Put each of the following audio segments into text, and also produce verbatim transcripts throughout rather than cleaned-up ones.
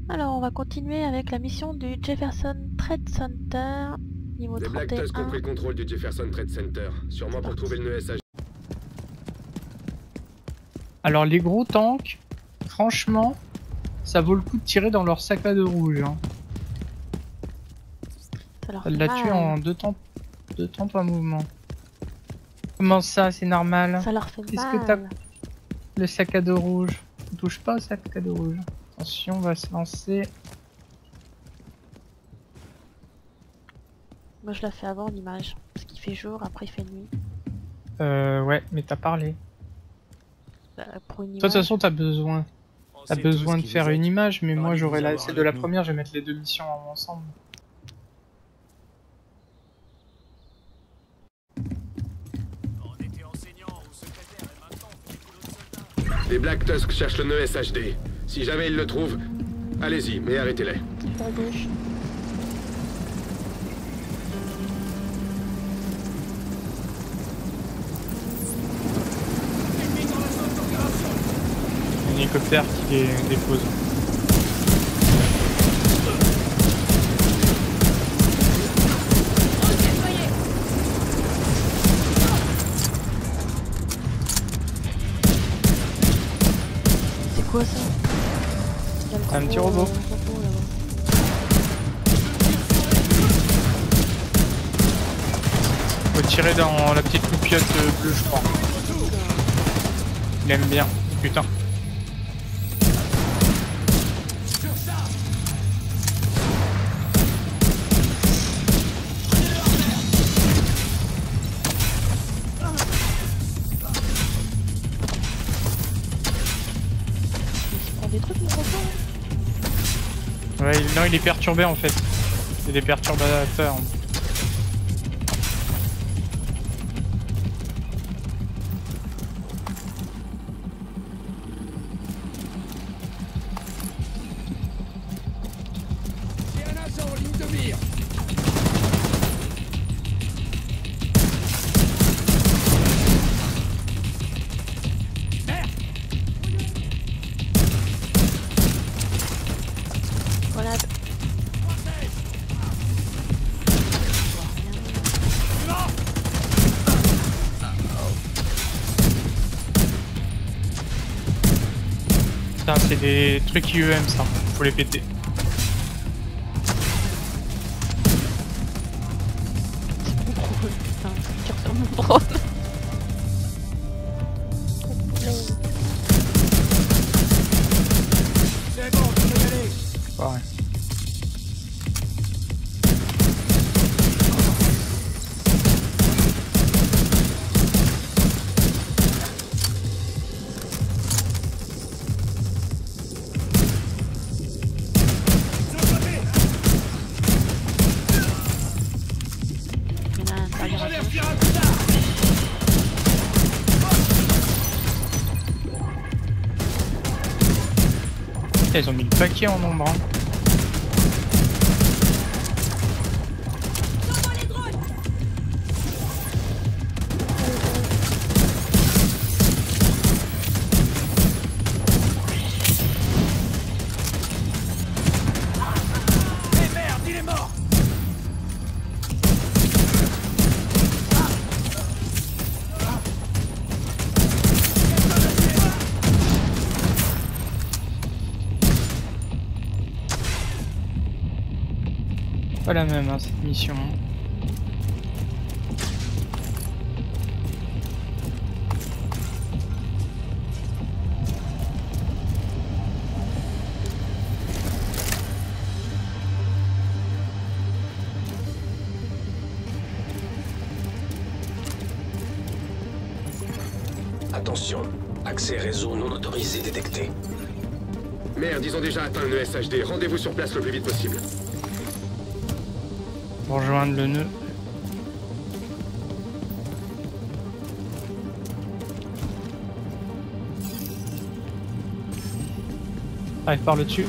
Alors, on va continuer avec la mission du Jefferson Trade Center, niveau Les Black Tusk ont pris le contrôle du Jefferson Trade Center, sûrement pour trouver le nœud S H. Alors les gros tanks, franchement, ça vaut le coup de tirer dans leur sac à dos rouge. Hein. Ça leur Ça fait l'a mal. tué en deux temps, deux temps par mouvement. Comment ça, c'est normal? Ça leur fait Qu'est-ce mal. que t'as? Le sac à dos rouge. On touche pas au sac à dos rouge. Attention, on va se lancer. Moi, je la fais avant l'image. Parce qu'il fait jour, après il fait nuit. Euh, ouais, mais t'as parlé. Bah, pour une Toi, de toute image. façon, t'as besoin. T'as besoin de faire une image, mais moi j'aurai la celle de la première, je vais mettre les deux missions ensemble. Les Black Tusk cherchent le nœud S H D. Si jamais ils le trouvent, allez-y, mais arrêtez-les. C'est à gauche. Un hélicoptère qui les dépose. C'est quoi ça? Il y a le Un petit gros, robot. euh, robot là-bas. Faut tirer dans la petite loupiote bleue, je crois. Il aime bien. Putain. Il prend des trucs, mon robot là. Ouais, il- non, il est perturbé en fait. C'est des perturbateurs. Voilà. Putain, c'est des trucs I E M ça. Faut les péter. Putain, je tire sur mon drone. Ouais. Il y en a un derrière à gauche. Putain, ils ont mis le paquet en nombre. Hein. Pas la même hein, cette mission. Attention, accès réseau non autorisé détecté. Merde, ils ont déjà atteint le nœud S H D. Rendez-vous sur place le plus vite possible. Pour rejoindre le nœud. Arrive par le dessus.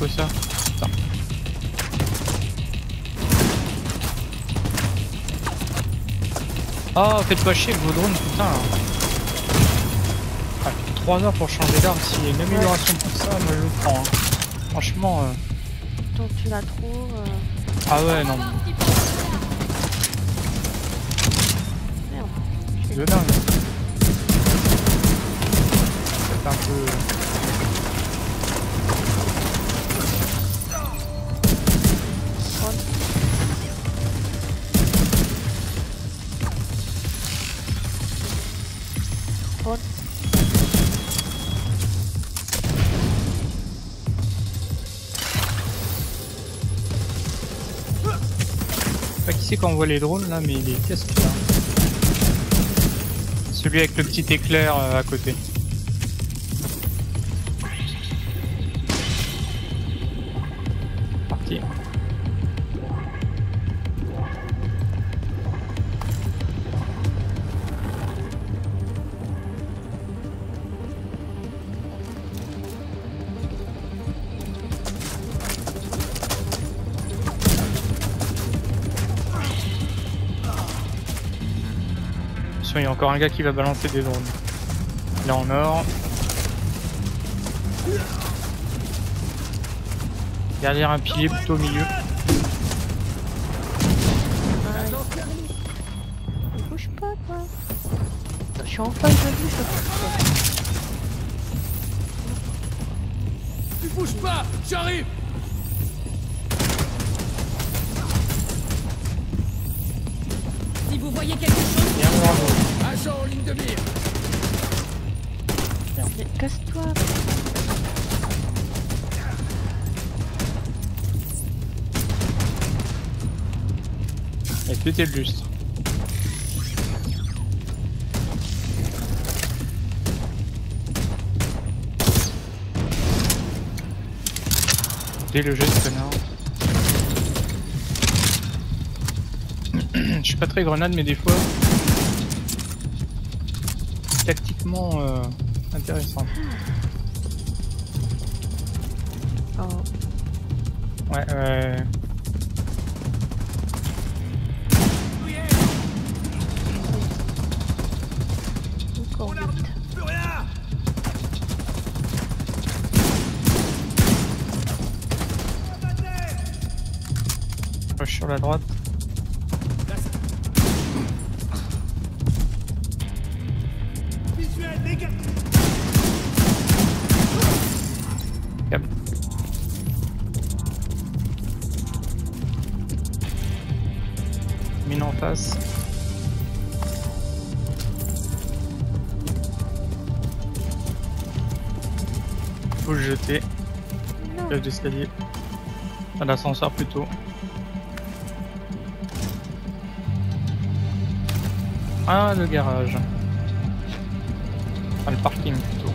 quoi ça? Putain. Oh, faites pas chier avec vos drones, putain. Ah, trois heures pour changer d'arme, s'il y a une amélioration pour ça, moi je le prends. Hein. Franchement. Euh... Donc tu la trouves. Euh... Ah ouais, non. Merde. C'est de dingue. C'est un peu. Bon. Pas qui c'est qu'on voit les drones là, mais il est casse là. Celui avec le petit éclair euh, à côté. Parti. Il y a encore un gars qui va balancer des drones. Là en or. Derrière un pilier plutôt au milieu. Il bouge pas quoi. Je suis en face de lui, je bouge pas. Tu bouges pas, j'arrive. Si vous voyez quelque chose, Bien, bravo. Agent en ligne de mire. Mais casse-toi. Et péter le lustre. Dès le jeu de connard. Je suis pas très grenade, mais des fois tactiquement euh, intéressant. Oh. Ouais, ouais. Encore vite. Plus rien. Rush sur la droite. Visuel, les gars. Cap. Mine en face. Faut le jeter. Non. Cage d'escalier. À l'ascenseur plutôt. Ah, le garage. Ah, le parking plutôt.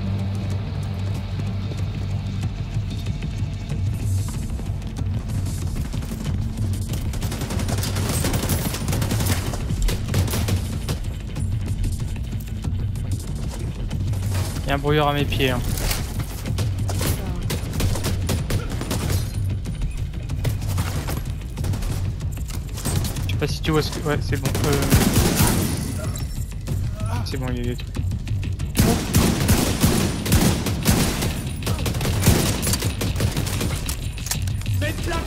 Il y a un brouillard à mes pieds. Hein. Je sais pas si tu vois ce que... Ouais, c'est bon. Euh... C'est bon, il y a des trucs. Faites plaque.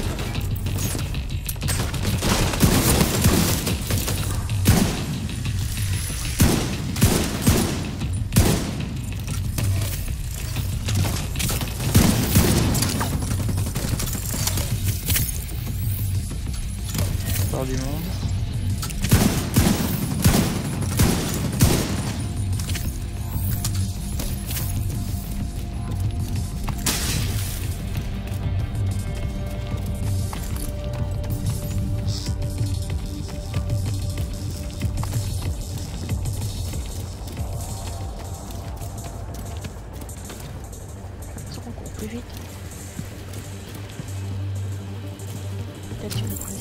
Hors du monde. Ça court plus vite. Peut-être une pression.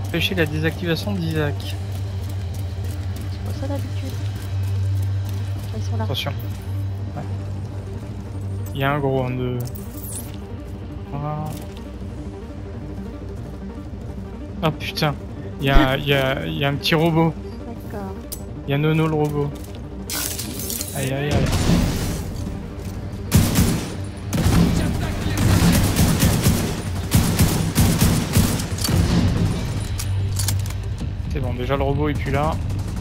Empêcher la désactivation d'Isaac. C'est pas ça d'habitude. Ils sont là. Attention. Ouais. Il y a un gros un de. Voilà. Oh putain. Il y a, il y a, il y a un petit robot. D'accord. Il y a Nono le robot. Aïe aïe aïe. C'est bon, déjà le robot est plus là.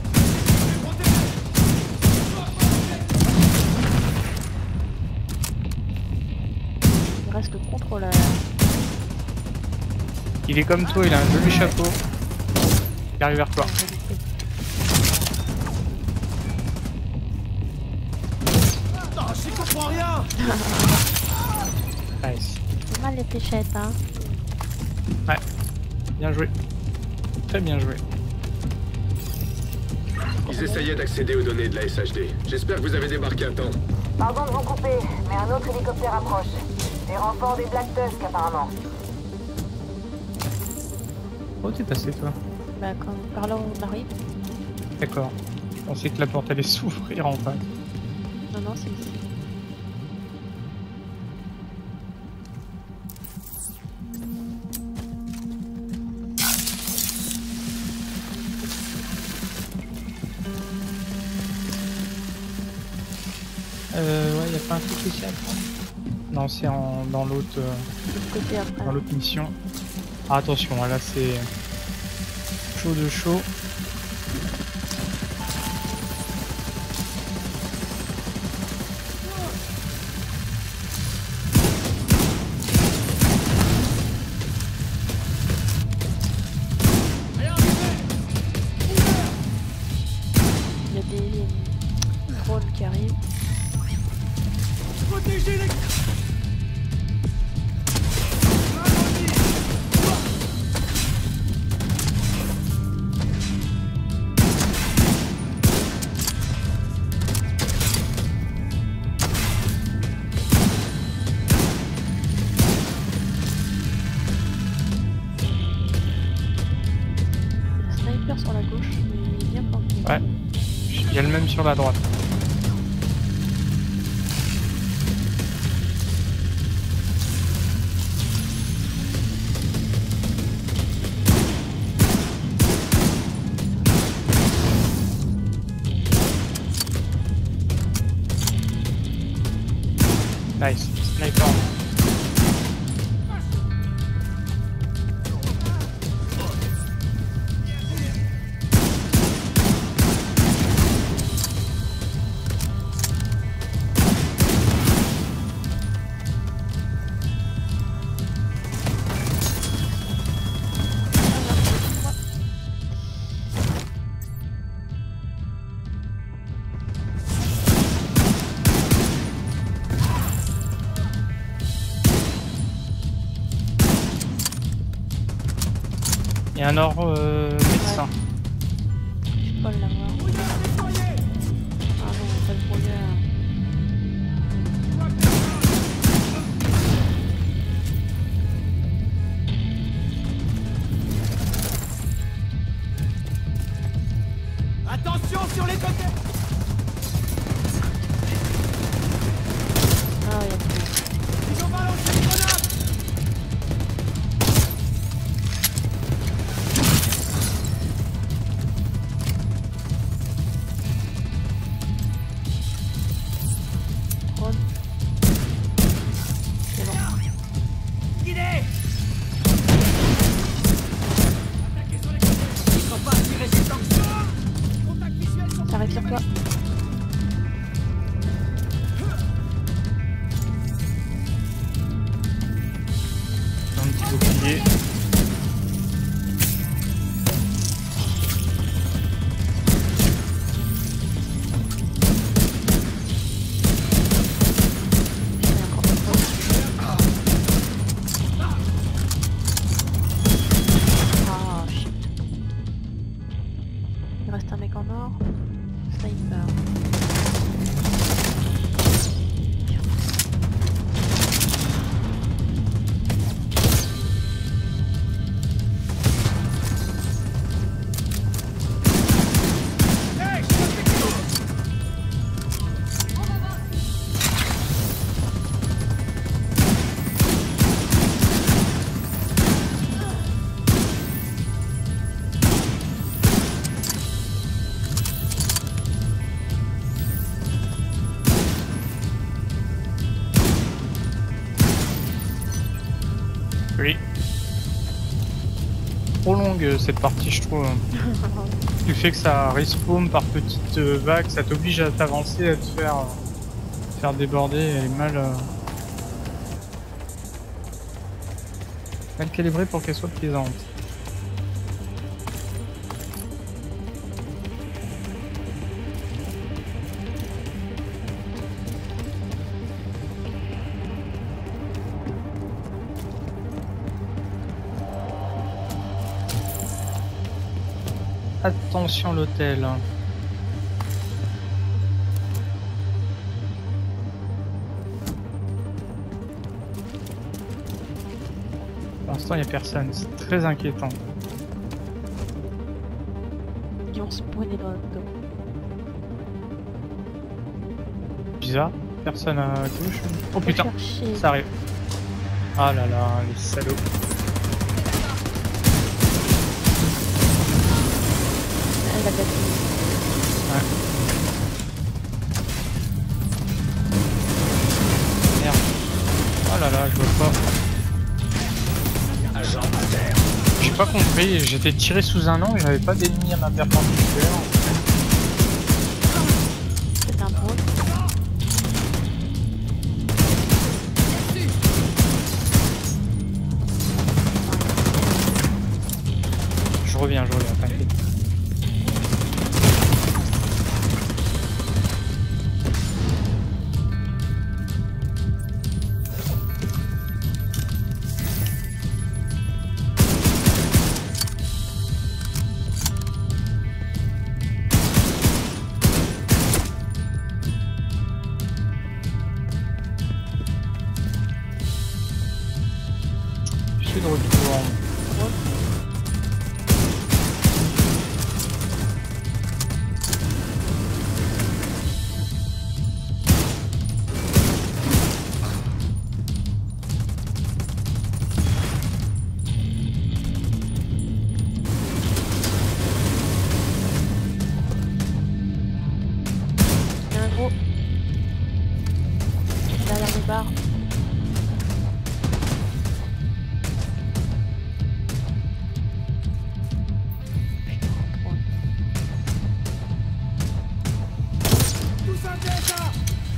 Il reste le contrôleur. Il est comme toi, il a un joli chapeau. Il arrive vers toi. Non, j'y comprends rien. Nice. C'est mal les fléchettes, hein. Ouais. Bien joué. Très bien joué. Ils essayaient d'accéder aux données de la S H D. J'espère que vous avez débarqué à temps. Pardon de vous couper, mais un autre hélicoptère approche. Des renforts des Black Tusk apparemment. Oh, t'es passé toi. Bah quand par là on arrive. D'accord. Je pensais que la porte allait s'ouvrir en face. Non non c'est ici. Euh, ouais, y a pas un truc ici à prendre. Non, c'est en dans l'autre euh, De l'autre côté après. dans l'autre mission. Ah, attention, là c'est chaud de chaud. Il y a des drones qui arrivent. Protégez les... Le sniper sur la gauche, mais il est bien planqué. Ouais. Il y a le même sur la droite. Nice, sniper. Il y a un or euh, médecin. Je peux pas l'avoir. Ah non, pas le brouillard. Attention sur les côtés. Ah il y a plus. Ils ont balancé une grenade. Oui. Trop longue cette partie, je trouve. Du fait que ça respawn par petites euh, vagues, ça t'oblige à t'avancer, à te faire, euh, faire déborder. Elle est mal, euh, mal calibrée pour qu'elle soit plaisante. Attention l'hôtel. Pour l'instant il n'y a personne, c'est très inquiétant. Ils vont spawner dans le dos. Bizarre, personne à gauche. Oh putain, Chercher. ça arrive. Ah là là, les salauds. Elle a battu. Ouais. Merde. Oh là là, je vois pas. Agent à terre. J'ai pas compris, j'étais tiré sous un angle, j'avais pas d'ennemis à ma perpendiculaire. C'est un drone. Je reviens, je reviens, t'inquiète. Je suis de retour. Il y a un gros. Derrière les barres. Tous un tête là.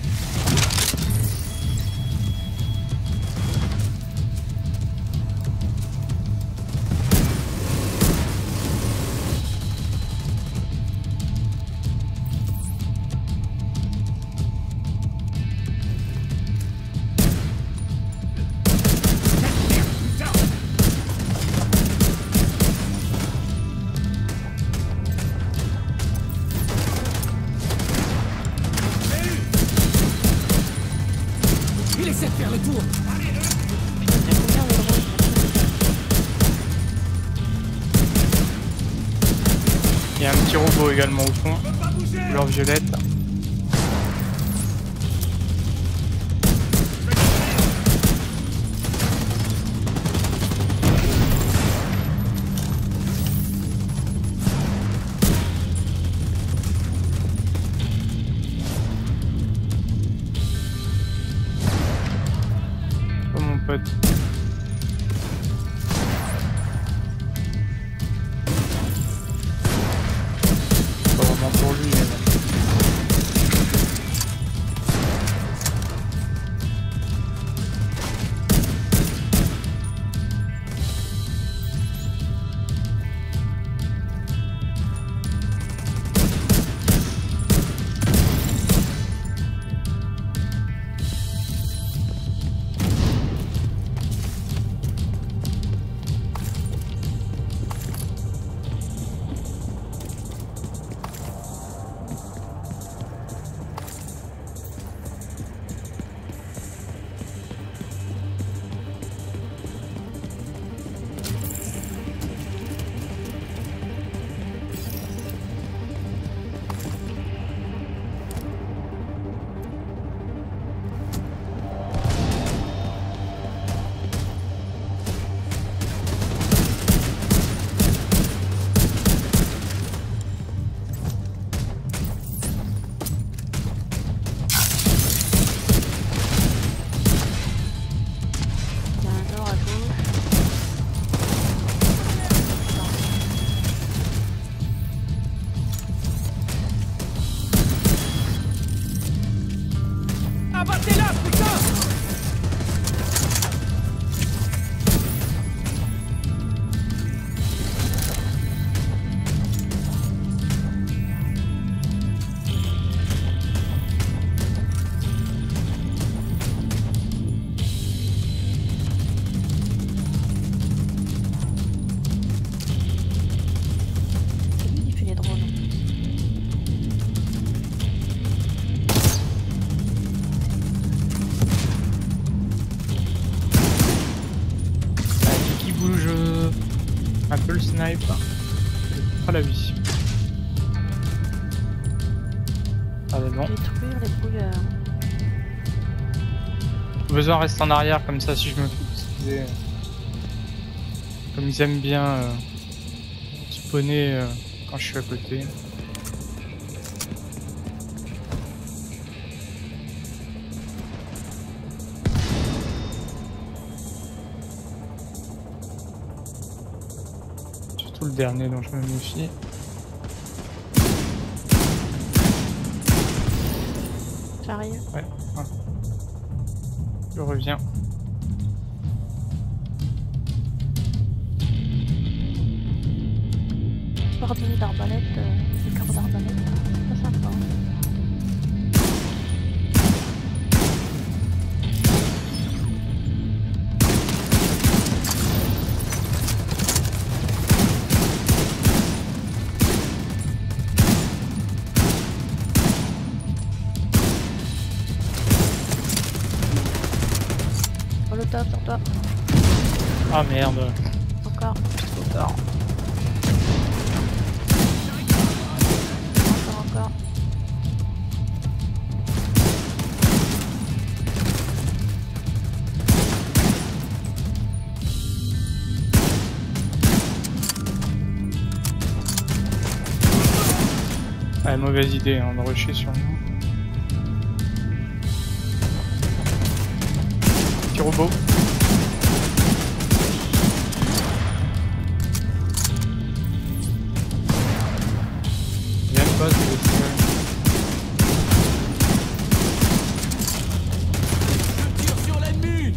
Il essaie de faire le tour. Il y a combien de drones? Il y a un petit robot également au fond, Faut pas bouger. couleur violette. Oh mon pote. Pas vraiment pour lui, mais bon. t'es là, putain! Il fait les drones. Qui bouge euh, un peu le snipe. Pas la vie. Ah mais bon. Détruire les brouilleurs. Besoin reste en arrière comme ça si je me fous. Comme ils aiment bien euh, spawner euh, quand je suis à côté. Surtout le dernier dont je me méfie. J'arrive. Ouais. ouais. Je reviens. Bordini d'arbalète, euh, des corps d'arbalète. C'est sympa. Molotov sur toi. Ah merde. Encore. Trop tard. Encore, encore. Ouais, mauvaise idée hein, de rusher sur nous. Petit robot. Viens pas, c'est Je tire sur l'ennemi!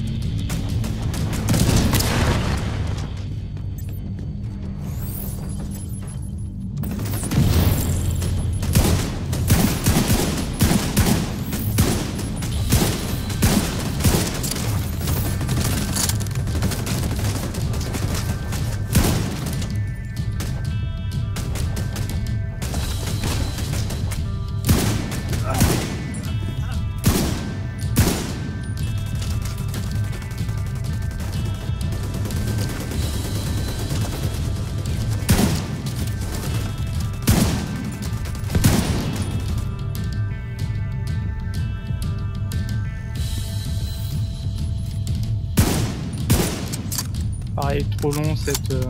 pareil, trop long cette... Euh...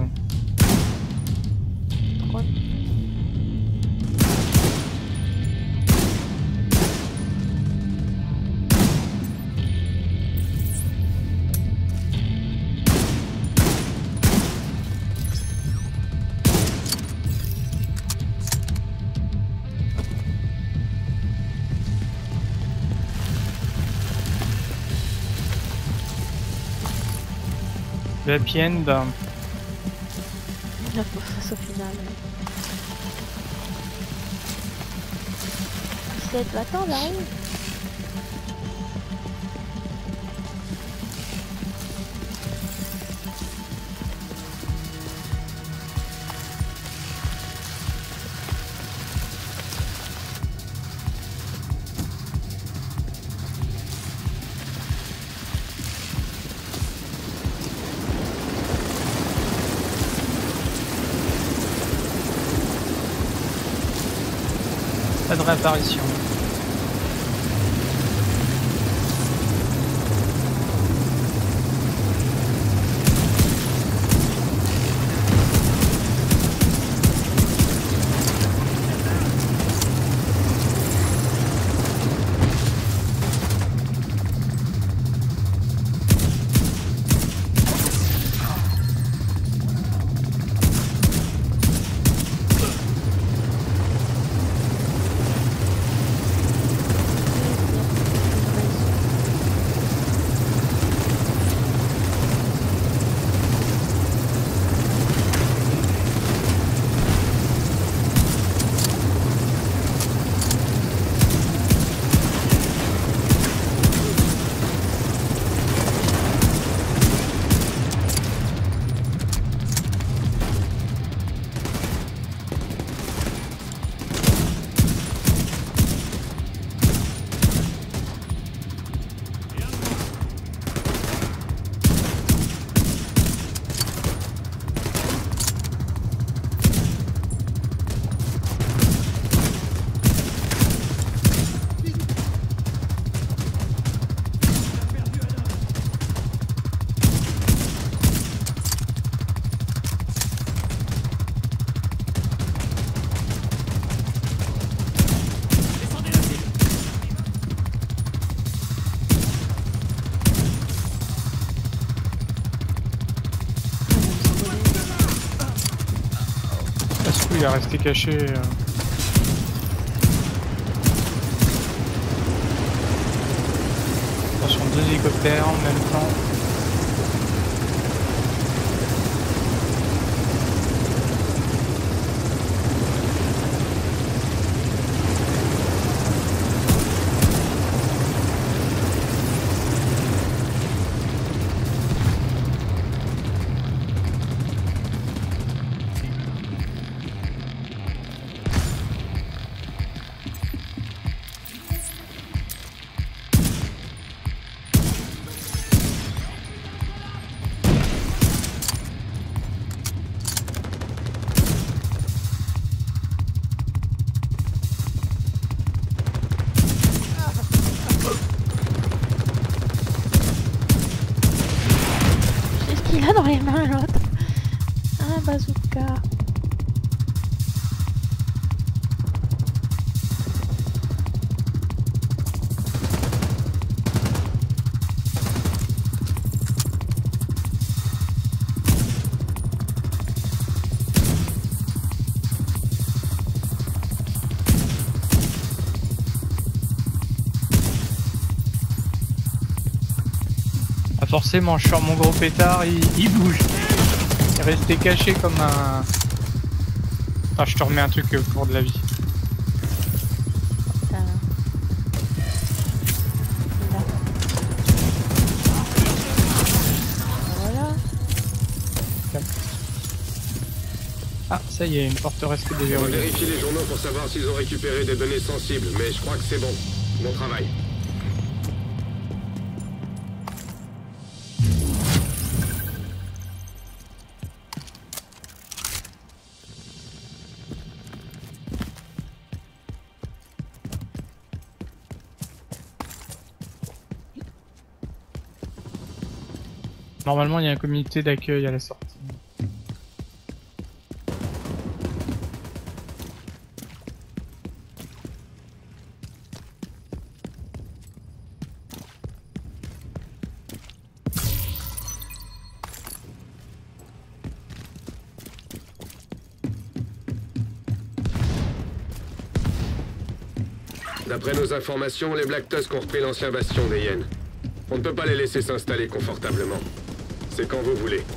Drone. Happy end. La face au final. dix-sept, attends, j'arrive. Pas de réapparition. il est resté caché. Euh... Attention, deux hélicoptères en même temps. Il a dans les mains l'autre. Un bazooka. Ah, forcément, je sors mon gros pétard, il, il bouge. Il est resté caché comme un... Ah, je te remets un truc pour de la vie. Putain. Là. Voilà. Ah, ça y est, une forteresse qui est On va déverrouillée. vérifier les journaux pour savoir s'ils ont récupéré des données sensibles, mais je crois que c'est bon. Bon travail. Normalement, il y a un comité d'accueil à la sortie. D'après nos informations, les Black Tusk ont repris l'ancien bastion des Hyènes. On ne peut pas les laisser s'installer confortablement. C'est quand vous voulez.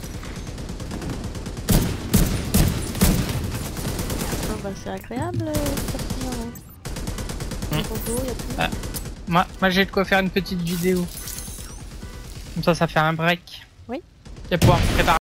Ah bah c'est agréable euh, de sortir. Hein. Hmm. Robot, y a tout. Ah, moi, moi j'ai de quoi faire une petite vidéo. Comme ça, ça fait un break. Oui. Et pouvoir préparer.